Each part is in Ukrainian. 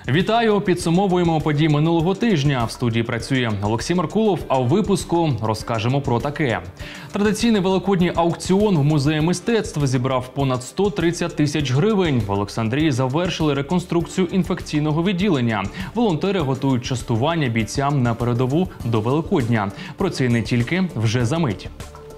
Вітаю! Підсумовуємо події минулого тижня. В студії працює Олексій Меркулов, а у випуску розкажемо про таке. Традиційний великодній аукціон в Музеї мистецтв зібрав понад 130 тисяч гривень. В Олександрії завершили реконструкцію інфекційного відділення. Волонтери готують частування бійцям на передову до Великодня. Про це і не тільки, вже за мить.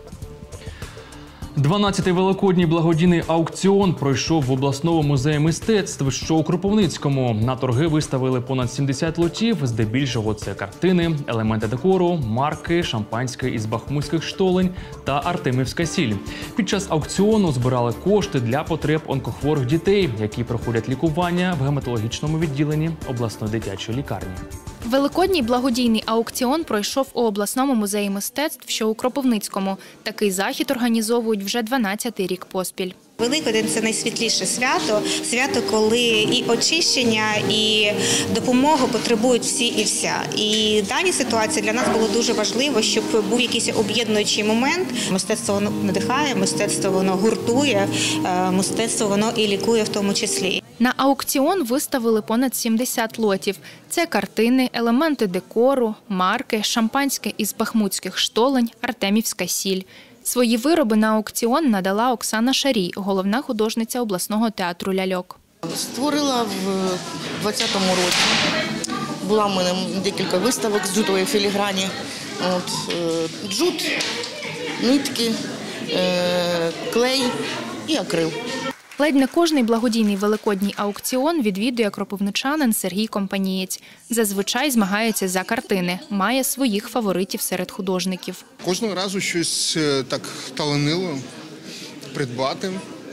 12-й великодній благодійний аукціон пройшов в обласному музеї мистецтв, що у Кропивницькому. На торги виставили понад 70 лотів, здебільшого це картини, елементи декору, марки, шампанське із бахмутських штолень та артемівська сіль. Під час аукціону збирали кошти для потреб онкохворих дітей, які проходять лікування в гематологічному відділенні обласної дитячої лікарні. Великодній благодійний аукціон пройшов у обласному музеї мистецтв, що у Кропивницькому. Такий захід організовують вже 12-й рік поспіль. Великодень – це найсвітліше свято. Свято, коли і очищення, і допомогу потребують всі і вся. І в даній ситуації для нас було дуже важливо, щоб був якийсь об'єднуючий момент. Мистецтво воно надихає, мистецтво воно гуртує, мистецтво воно і лікує в тому числі. На аукціон виставили понад 70 лотів. Це картини, елементи декору, марки, шампанське із бахмутських штолень, артемівська сіль. Свої вироби на аукціон надала Оксана Шарій, головна художниця обласного театру ляльок. Створила в 2020 році. Була в мене декілька виставок з джутової філіграні. Джут, нитки, клей і акрил. Ледь не кожний благодійний великодній аукціон відвідує кропивничанин Сергій Компанієць. Зазвичай змагається за картини, має своїх фаворитів серед художників. Кожного разу щось так таланило придбати.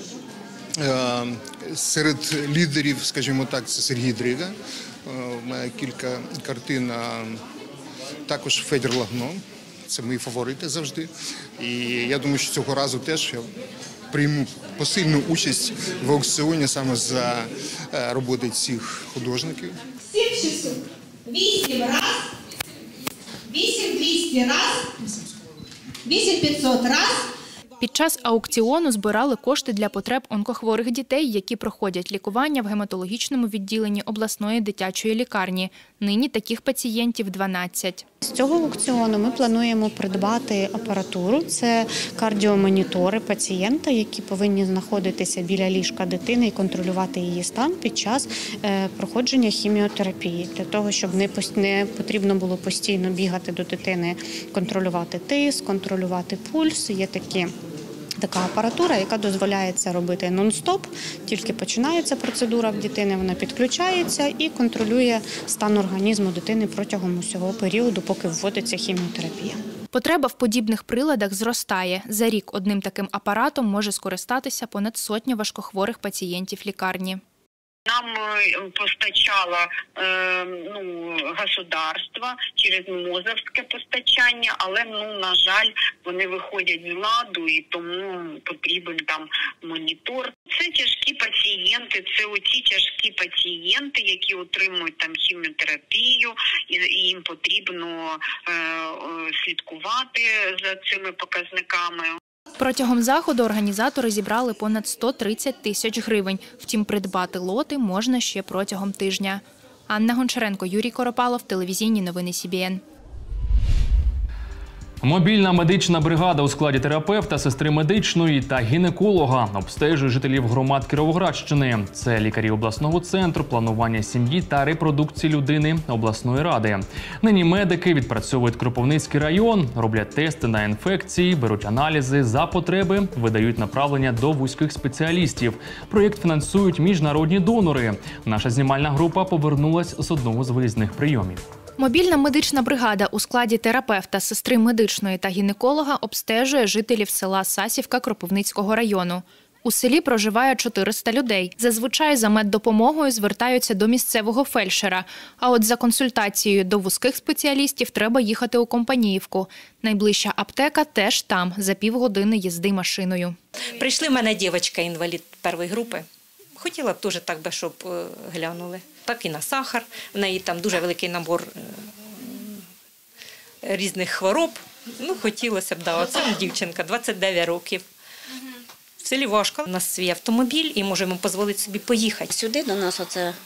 Серед лідерів, скажімо так, це Сергій Дрига. Має кілька картин, також Федір Лагно. Це мої фаворити завжди. І я думаю, що цього разу теж я прийму посильну участь в аукціоні саме за роботи цих художників. 7600, 8 раз, 8200 раз, 8500 раз. Під час аукціону збирали кошти для потреб онкохворих дітей, які проходять лікування в гематологічному відділенні обласної дитячої лікарні. Нині таких пацієнтів 12. З цього аукціону ми плануємо придбати апаратуру. Це кардіомонітори пацієнта, які повинні знаходитися біля ліжка дитини і контролювати її стан під час проходження хіміотерапії. Для того, щоб не потрібно було постійно бігати до дитини, контролювати тиск, контролювати пульс. Є така апаратура, яка дозволяє це робити нон-стоп. Тільки починається процедура в дитини, вона підключається і контролює стан організму дитини протягом усього періоду, поки вводиться хіміотерапія. Потреба в подібних приладах зростає. За рік одним таким апаратом може скористатися понад сотня важкохворих пацієнтів лікарні. Нам постачало государство через МОЗовське постачання, але, на жаль, вони виходять з ладу і тому потрібен там монітор. Це тяжкі пацієнти, це оті тяжкі пацієнти, які отримують там хіміотерапію, і їм потрібно слідкувати за цими показниками. Протягом заходу організатори зібрали понад 130 тисяч гривень. Втім, придбати лоти можна ще протягом тижня. Анна Гончаренко, Юрій Коропалов, телевізійні новини СІБІН. Мобільна медична бригада у складі терапевта, сестри медичної та гінеколога обстежує жителів громад Кіровоградщини. Це лікарі обласного центру планування сім'ї та репродукції людини обласної ради. Нині медики відпрацьовують Кропивницький район, роблять тести на інфекції, беруть аналізи, за потреби видають направлення до вузьких спеціалістів. Проєкт фінансують міжнародні донори. Наша знімальна група повернулась з одного з виїзних прийомів. Мобільна медична бригада у складі терапевта, сестри медичної та гінеколога обстежує жителів села Сасівка Кропивницького району. У селі проживає 400 людей. Зазвичай за меддопомогою звертаються до місцевого фельдшера. А от за консультацією до вузьких спеціалістів треба їхати у Компаніївку. Найближча аптека теж там, за півгодини їзди машиною. Прийшли в мене дівчинка-інвалід першої групи. Хотіла б теж так би, щоб глянули. Так і на сахар. В неї там дуже великий набор різних хвороб. Хотілося б, оце дівчинка, 29 років. В селі важко. У нас свій автомобіль і можемо дозволити собі поїхати. Сюди до нас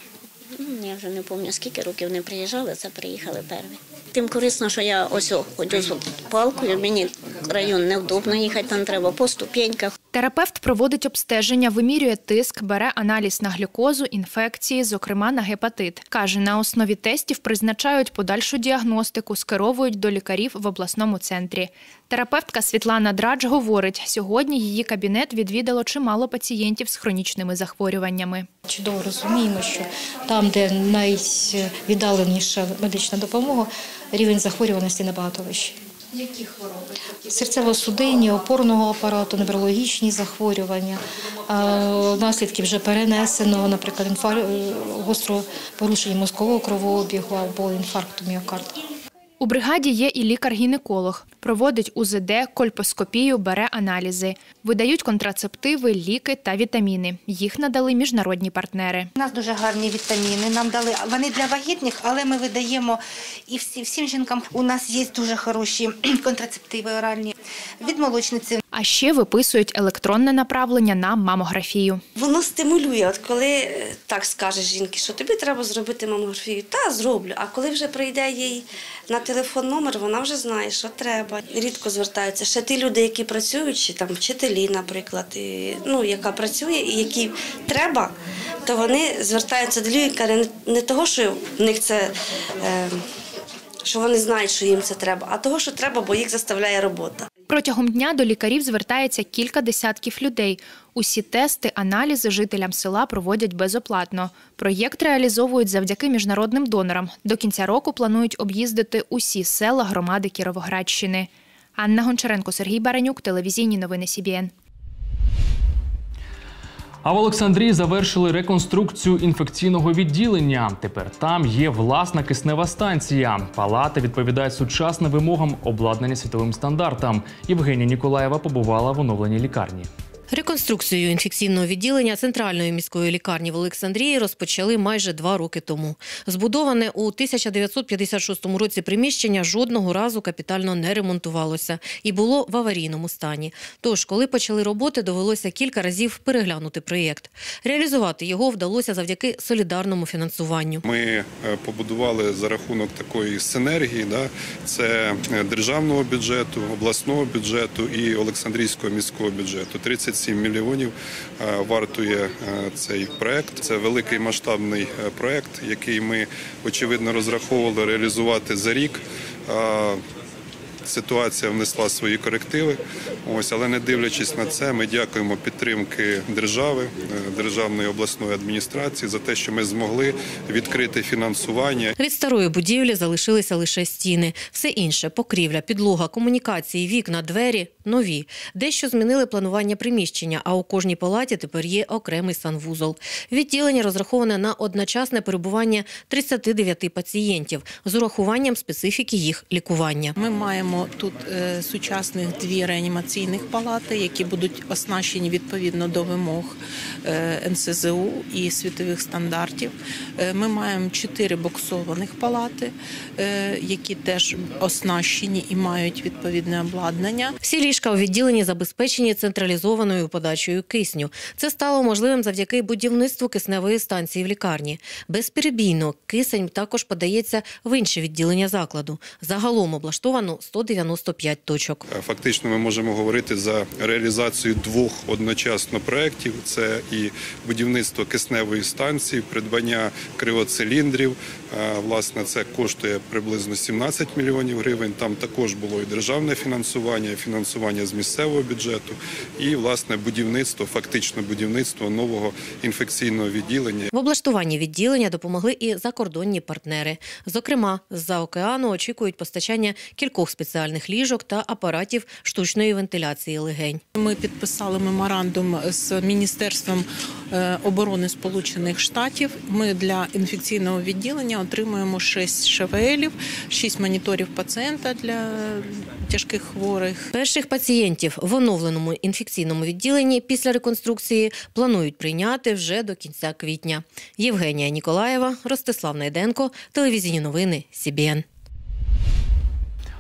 Я вже не пам'ятаю, скільки років не приїжджали, це приїхали перві. Тим корисно, що я ось ходжу з палкою, мені район невдобно їхати, там треба по ступеньках. Терапевт проводить обстеження, вимірює тиск, бере аналіз на глюкозу, інфекції, зокрема на гепатит. Каже, на основі тестів призначають подальшу діагностику, скеровують до лікарів в обласному центрі. Терапевтка Світлана Драдж говорить, сьогодні її кабінет відвідало чимало пацієнтів з хронічними захворюваннями. Чудово розуміємо, що там, де найвіддаленіша медична допомога, рівень захворюваності набагато вищий. Які хвороби? Серцево-судинні, опорного апарату, неврологічні захворювання, наслідки вже перенесено, наприклад, гостро порушення мозкового кровообігу або інфаркту міокарда. У бригаді є і лікар-гінеколог. Проводить УЗД, кольпоскопію, бере аналізи. Видають контрацептиви, ліки та вітаміни. Їх надали міжнародні партнери. У нас дуже гарні вітаміни, нам дали, вони для вагітних, але ми видаємо і всім жінкам. У нас є дуже хороші контрацептиви оральні від молочниці. А ще виписують електронне направлення на мамографію. Воно стимулює, от коли так скаже жінки, що тобі треба зробити мамографію, та зроблю, а коли вже прийде їй на телефон номер, вона вже знає, що треба. Рідко звертаються ще ті люди, які працюють, чи там вчителі, наприклад, яка працює і які треба, то вони звертаються до лікаря не того, що в них це, що вони знають, що їм це треба, а того, що треба, бо їх заставляє робота. Протягом дня до лікарів звертається кілька десятків людей. Усі тести, аналізи жителям села проводять безоплатно. Проєкт реалізовують завдяки міжнародним донорам. До кінця року планують об'їздити усі села громади Кіровоградщини. Анна Гончаренко, Сергій Баранюк, телевізійні новини СІБІН. А в Олександрії завершили реконструкцію інфекційного відділення. Тепер там є власна киснева станція. Палати відповідають сучасним вимогам, обладнані світовим стандартам. Євгенія Ніколаєва побувала в оновленій лікарні. Реконструкцію інфекційного відділення Центральної міської лікарні в Олександрії розпочали майже 2 роки тому. Збудоване у 1956 році приміщення жодного разу капітально не ремонтувалося і було в аварійному стані. Тож, коли почали роботи, довелося кілька разів переглянути проєкт. Реалізувати його вдалося завдяки солідарному фінансуванню. Ми побудували за рахунок такої синергії, це державного бюджету, обласного бюджету і Олександрійського міського бюджету. 37 мільйонів вартує цей проєкт. Це великий масштабний проєкт, який ми, очевидно, розраховували реалізувати за рік. Ситуація внесла свої корективи, але не дивлячись на це, ми дякуємо підтримки держави, державної обласної адміністрації за те, що ми змогли відкрити фінансування. Від старої будівлі залишилися лише стіни. Все інше – покрівля, підлога, комунікації, вікна, двері – нові. Дещо змінили планування приміщення, а у кожній палаті тепер є окремий санвузол. Відділення розраховане на одночасне перебування 39 пацієнтів з урахуванням специфіки їх лікування. Ми маємо тут сучасних 2 реанімаційних палати, які будуть оснащені відповідно до вимог НСЗУ і світових стандартів. Ми маємо 4 боксованих палати, які теж оснащені і мають відповідне обладнання. Всі ліжка у відділенні забезпечені централізованою подачею кисню. Це стало можливим завдяки будівництву кисневої станції в лікарні. Безперебійно кисень також подається в інші відділення закладу. Загалом облаштовано 195 точок. Фактично ми можемо говорити за реалізацію 2 одночасно проєктів. Це і будівництво кисневої станції, придбання кривоциліндрів. Власне, це коштує приблизно 17 мільйонів гривень. Там також було і державне фінансування, і фінансування з місцевого бюджету, і, власне, фактично будівництво нового інфекційного відділення. В облаштуванні відділення допомогли і закордонні партнери. Зокрема, з-за океану очікують постачання кількох спеціальних ліжок та апаратів штучної вентиляції легень. Ми підписали меморандум з Міністерством оборони Сполучених Штатів. Ми для інфекційного відділення отримуємо 6 ШВЛів, 6 моніторів пацієнта для тяжких хворих. Перших пацієнтів в оновленому інфекційному відділенні після реконструкції планують прийняти вже до кінця квітня. Євгенія Ніколаєва, Ростислав Найденко, телевізійні новини СІБІН.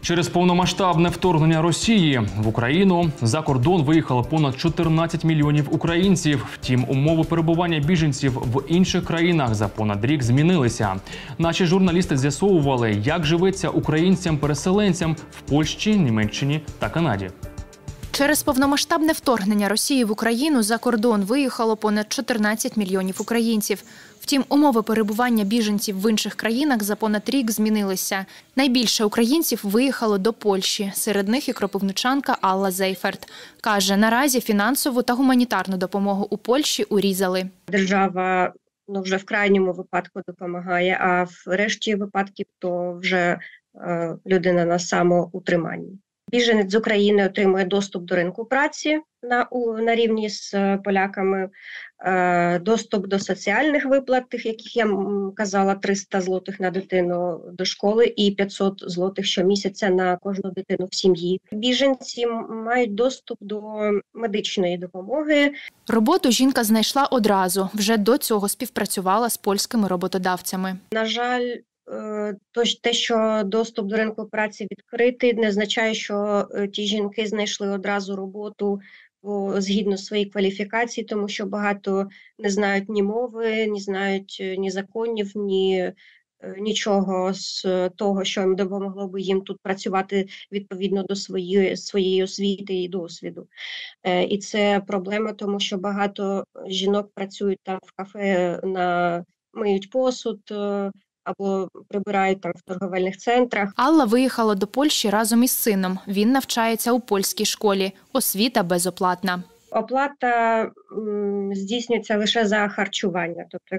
Через повномасштабне вторгнення Росії в Україну за кордон виїхало понад 14 мільйонів українців. Втім, умови перебування біженців в інших країнах за понад рік змінилися. Наші журналісти з'ясовували, як живеться українцям-переселенцям в Польщі, Німеччині та Канаді. Через повномасштабне вторгнення Росії в Україну за кордон виїхало понад 14 мільйонів українців. Втім, умови перебування біженців в інших країнах за понад рік змінилися. Найбільше українців виїхало до Польщі. Серед них і кропивничанка Алла Зейферт. Каже, наразі фінансову та гуманітарну допомогу у Польщі урізали. Держава вже в крайньому випадку допомагає, а в решті випадків то вже людина на самоутриманні. Біженець з України отримує доступ до ринку праці на рівні з поляками, доступ до соціальних виплат, тих, яких я казала, 300 злотих на дитину до школи і 500 злотих щомісяця на кожну дитину в сім'ї. Біженці мають доступ до медичної допомоги. Роботу жінка знайшла одразу. Вже до цього співпрацювала з польськими роботодавцями. На жаль, те, що доступ до ринку праці відкритий, не означає, що ті жінки знайшли одразу роботу згідно своєї кваліфікації, тому що багато не знають ні мови, не знають ні законів, ні нічого з того, що їм допомогло би їм тут працювати відповідно до своєї освіти і досвіду. І це проблема, тому що багато жінок працюють там в кафе, миють посуд, або прибирають там в торговельних центрах. Алла виїхала до Польщі разом із сином. Він навчається у польській школі. Освіта безоплатна. Оплата здійснюється лише за харчування. Тобто,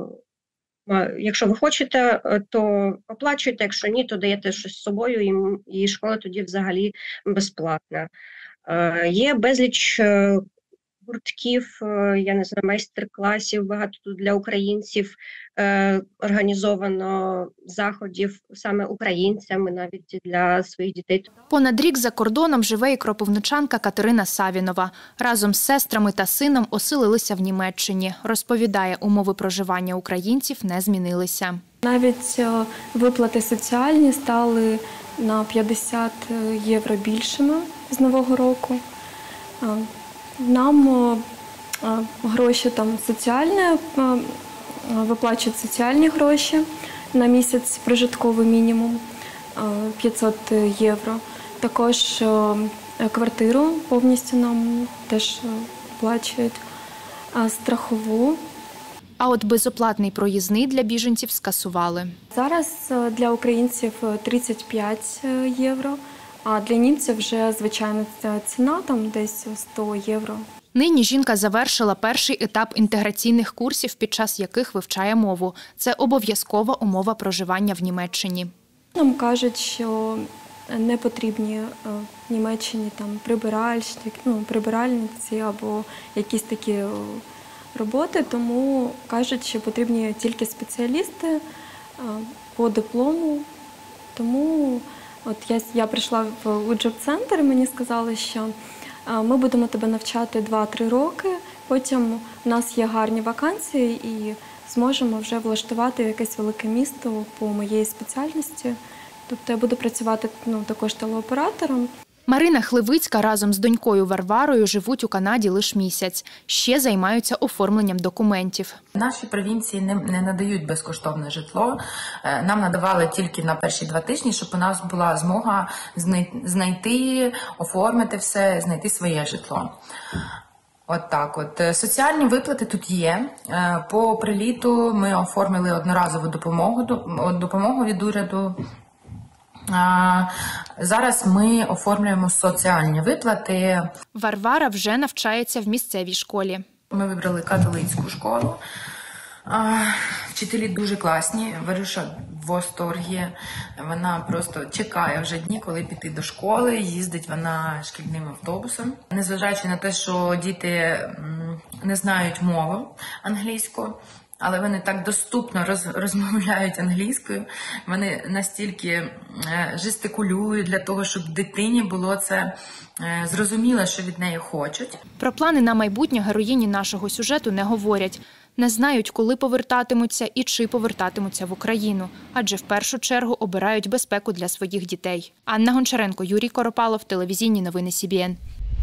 якщо ви хочете, то оплачуєте, якщо ні, то даєте щось з собою, і школа тоді взагалі безплатна. Є безліч гуртків, я не знаю, майстер-класів, багато тут для українців організовано заходів саме українцями, навіть для своїх дітей. Понад рік за кордоном живе і кропивничанка Катерина Савінова. Разом з сестрами та сином оселилися в Німеччині. Розповідає, умови проживання українців не змінилися. Навіть виплати соціальні стали на 50 євро більшими з Нового року. Нам гроші там соціальні, виплачують соціальні гроші на місяць, прожитковий мінімум 500 євро. Також квартиру повністю нам теж оплачують, страхову. А от безоплатний проїзний для біженців скасували. Зараз для українців 35 євро. А для німців вже звичайна ціна, там десь 100 євро. Нині жінка завершила перший етап інтеграційних курсів, під час яких вивчає мову. Це обов'язкова умова проживання в Німеччині. Нам кажуть, що не потрібні в Німеччині там прибиральниці або якісь такі роботи, тому кажуть, що потрібні тільки спеціалісти по диплому. Тому я прийшла у джоб-центр, і мені сказали, що ми будемо тебе навчати 2-3 роки, потім у нас є гарні вакансії і зможемо вже влаштувати якесь велике місто по моїй спеціальності. Тобто я буду працювати також телеоператором. Марина Хливицька разом з донькою Варварою живуть у Канаді лише місяць. Ще займаються оформленням документів. Наші провінції не надають безкоштовне житло. Нам надавали тільки на перші 2 тижні, щоб у нас була змога знайти, оформити все, знайти своє житло. От так от. Соціальні виплати тут є. По приліту ми оформили одноразову допомогу від уряду. Зараз ми оформлюємо соціальні виплати. Варвара вже навчається в місцевій школі. Ми вибрали католицьку школу. Вчителі дуже класні. Варюша в восторгі. Вона просто чекає вже дні, коли піти до школи. Їздить вона шкільним автобусом. Незважаючи на те, що діти не знають мову англійську, але вони так доступно розмовляють англійською, вони настільки жестикулюють для того, щоб дитині було це зрозуміло, що від неї хочуть. Про плани на майбутнє героїні нашого сюжету не говорять. Не знають, коли повертатимуться і чи повертатимуться в Україну. Адже в першу чергу обирають безпеку для своїх дітей. Анна Гончаренко, Юрій Коропалов, телевізійні новини СІБІН.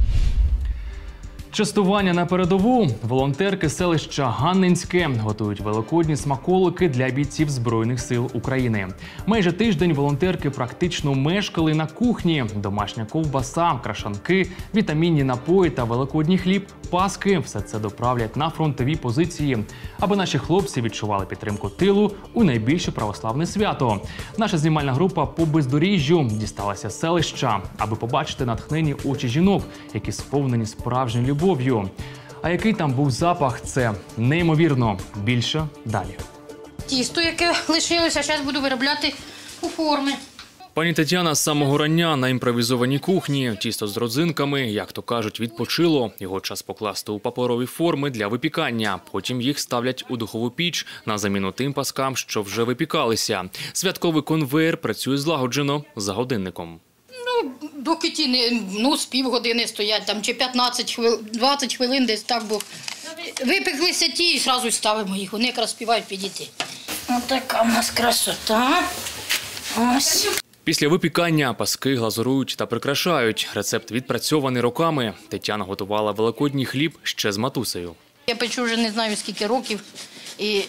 Частування на передову. Волонтерки селища Ганнинське готують великодні смаколики для бійців Збройних сил України. Майже тиждень волонтерки практично мешкали на кухні. Домашня ковбаса, крашанки, вітамінні напої та великодній хліб, паски – все це доправлять на фронтові позиції, аби наші хлопці відчували підтримку тилу у найбільше православне свято. Наша знімальна група по бездоріжжю дісталася селища, аби побачити натхнені очі жінок, які сповнені справжньою любов'ю. А який там був запах – це неймовірно. Більше далі. Тісто, яке лишилося, зараз буду виробляти у форми. Пані Тетяна з самого рання на імпровізованій кухні. Тісто з родзинками, як то кажуть, відпочило. Його час покласти у паперові форми для випікання. Потім їх ставлять у духову піч на заміну тим паскам, що вже випікалися. Святковий конвейер працює злагоджено за годинником. Доки ті з півгодини стоять, там, чи 15 хвилин, 20 хвилин десь так, бо випеклися ті і одразу ставимо їх. Вони якраз співають підійти. Ось така в нас красота. Ось. Після випікання паски глазурують та прикрашають. Рецепт відпрацьований роками. Тетяна готувала великодній хліб ще з матусею. Я печу вже не знаю скільки років. І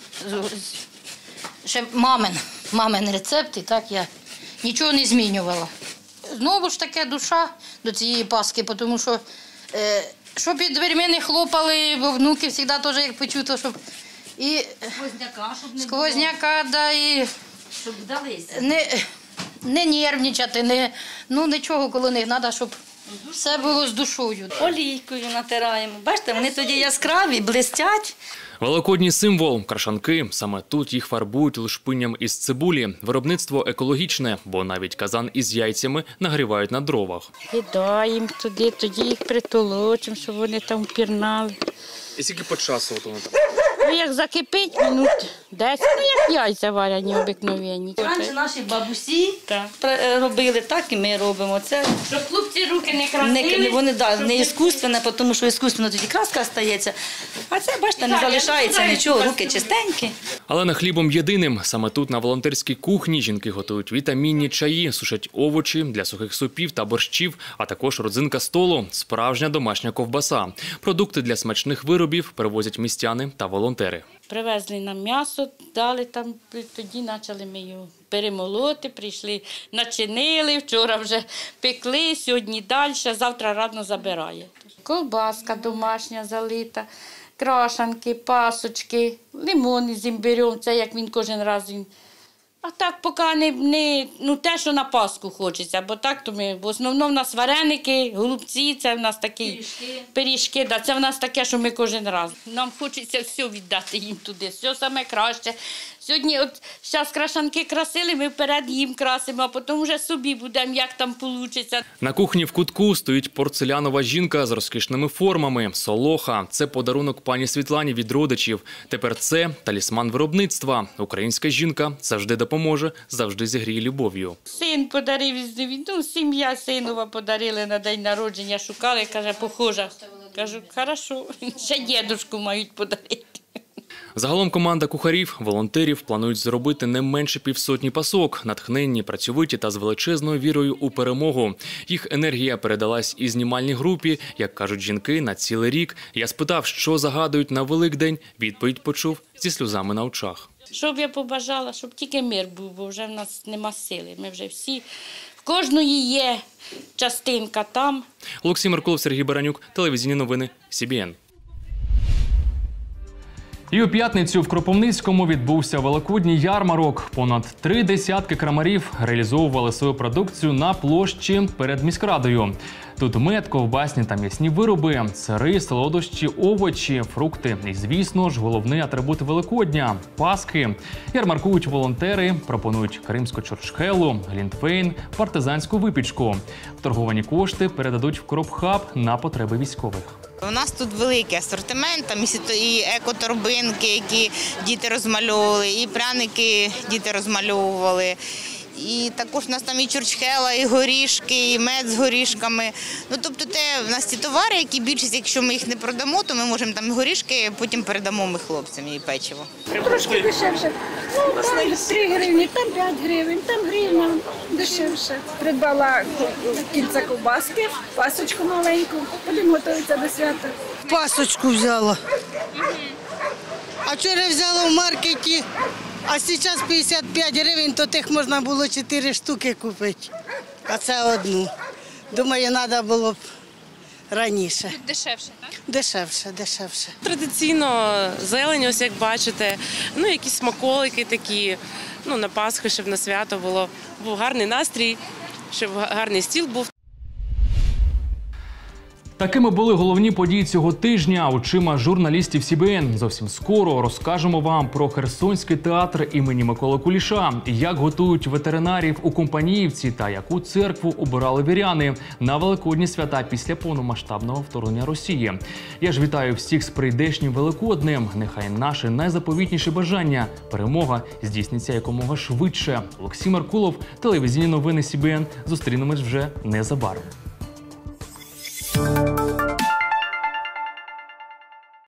ще мамин рецепт, і так я нічого не змінювала. Знову ж таке душа до цієї паски, тому що щоб під дверми не хлопали, бо внуки завжди теж як печуть, то щоб і сквозняка, да, і щоб вдалися. Не нервничати, нічого коло них треба, щоб все було з душою. Олійкою натираємо. Бачите, вони тоді яскраві, блистять. Великодній символ – крашанки. Саме тут їх фарбують лушпинням із цибулі. Виробництво екологічне, бо навіть казан із яйцями нагрівають на дровах. Кидаємо туди, тоді їх притолочимо, щоб вони там пірнали. І скільки по часу воно там? Як закипить, минут 10, як яйця варені обикновенні. Раніше наші бабусі робили, так і ми робимо. Це щоб хлопці руки не красили. Вони не іскусственне, тому що іскусственно тоді краска стається. А це, бачите, не залишається нічого, руки чистенькі. Але не хлібом єдиним. Саме тут на волонтерській кухні жінки готують вітамінні чаї, сушать овочі для сухих супів та борщів, а також родзинка столу – справжня домашня ковбаса. Продукти для смачних виробів привозять містяни та волонтери. Привезли нам м'ясо, дали там, тоді почали ми його перемолоти, прийшли, начинили, вчора вже пекли, сьогодні далі, завтра рано забирає. Ковбаска домашня залита, крашанки, пасочки, лимони з імбирем, це як він кожен раз. А так поки не те, що на Пасху хочеться, бо так то ми в основному в нас вареники, голубці, це в нас такі пиріжки, це в нас таке, що ми кожен раз. Нам хочеться все віддати їм туди, все саме краще. Сьогодні зараз крашанки красили, ми вперед їм красимо, а потім вже собі будемо, як там вийде. На кухні в кутку стоїть порцелянова жінка з розкішними формами – солоха. Це подарунок пані Світлані від родичів. Тепер це талісман виробництва. Українська жінка завжди допоможе, завжди зігріє любов'ю. Син подарив, сім'я синова подарили на день народження, шукали, каже, похожа. Кажу, хорошо, ще дідушку мають подарити. Загалом команда кухарів, волонтерів планують зробити не менше 500 пасок, натхненні, працьовиті та з величезною вірою у перемогу. Їх енергія передалась і знімальній групі, як кажуть жінки, на цілий рік. Я спитав, що загадують на Великдень, відповідь почув зі сльозами на очах. Що б я побажала, щоб тільки мир був, бо вже в нас нема сили. Ми вже всі, в кожної є частинка там. Олексій Меркулов, Сергій Баранюк, телевізійні новини СІБІН. І у п'ятницю в Кропивницькому відбувся великодній ярмарок. Понад 3 десятки крамарів реалізовували свою продукцію на площі перед міськрадою. Тут мед, ковбасні та м'ясні вироби, сири, солодощі, овочі, фрукти і, звісно ж, головний атрибут Великодня – паски. Ярмаркують волонтери, пропонують кримську чурчхелу, глінтвейн, партизанську випічку. Вторговані кошти передадуть в Кропхаб на потреби військових. У нас тут великий асортимент, там і екоторбинки, які діти розмальовували, і пряники діти розмальовували. І також у нас там і чурчхела, і горішки, і мед з горішками. Ну, тобто в нас ті товари, які більшість, якщо ми їх не продамо, то ми можемо там горішки, потім передамо ми хлопцям і печиво. Трошки дешевше. Ну, там 3 гривні, там 5 гривень, там гривня дешевше. Придбала кільця ковбаски, пасочку маленьку, будемо готуватися до свята. Пасочку взяла. А вчора взяла в маркеті. А зараз 55 гривень, то тих можна було 4 штуки купити, а це одну. Думаю, треба було б раніше. Дешевше, так? Дешевше. Традиційно зелень, ось як бачите, ну якісь смаколики такі, ну на Пасху, щоб на свято був гарний настрій, щоб гарний стіл був. Такими були головні події цього тижня очима журналістів СІБН. Зовсім скоро розкажемо вам про Херсонський театр імені Миколи Куліша, як готують ветеринарів у Компаніївці та яку церкву обирали віряни на Великодні свята після повномасштабного вторгнення Росії. Я ж вітаю всіх з прийдешнім Великоднем. Нехай наше найзаповітніше бажання – перемога здійсниться якомога швидше. Олексій Маркулов, телевізійні новини СІБН. Зустрінемось вже незабаром.